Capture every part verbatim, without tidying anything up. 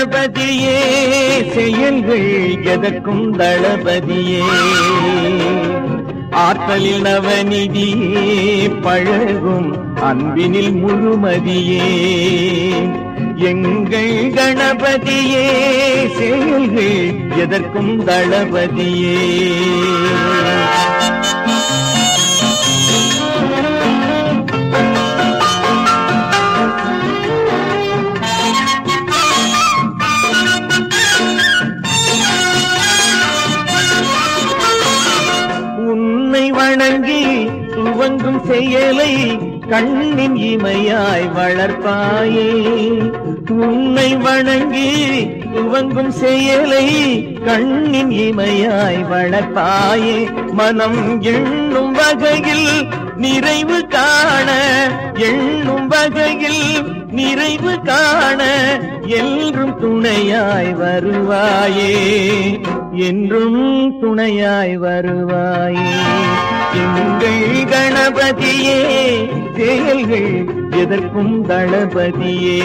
கணபதியே செயல்கள் எதற்கும் தளபதியே ஆற்றலில் நவநிதியே பழகும் அன்பினில் முழுமதியே எங்கள் கணபதியே செயல்கள் எதற்கும் தளபதியே வணங்கி துவங்கும் செயலை கண்ணின் இமையாய் வளர்ப்பாயே உன்னை வணங்கி துவங்கும் செயலை கண்ணின் இமையாய் வளர்ப்பாயே மனம் எண்ணும் வகையில் நிறைவு காண எண்ணும் வகையில் நிறைவு காண என்றும் துணையாய் வருவாயே என்றும் துணையாய் வருவாயே எங்கள் கணபதியே செயல்கள் எதற்கும் தளபதியே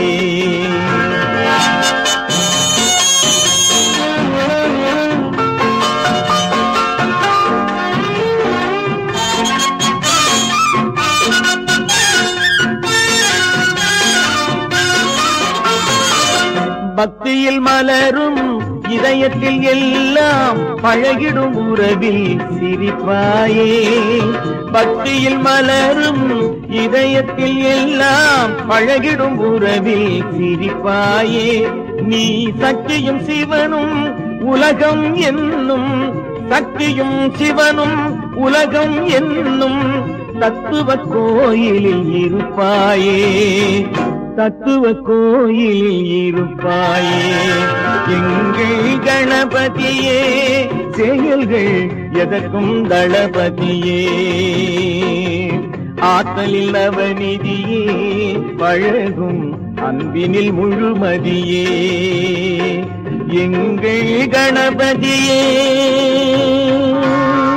பக்தியில் மலரும் இதயத்தில் எல்லாம் பழகிடும் உறவில் சிரிப்பாயே பக்தியில் மலரும் இதயத்தில் எல்லாம் பழகிடும் உறவில் சிரிப்பாயே நீ சக்தியும் சிவனும் உலகம் என்னும் சக்தியும் சிவனும் உலகம் என்னும் தத்துவ கோயிலில் இருப்பாயே தத்துவ கோயிலில் இருப்பாயே எங்கள் கணபதியே செயல்கள் எதற்கும் தளபதியே ஆற்றலில் நவநிதியே பழகும் அன்பினில் முழுமதியே எங்கள் கணபதியே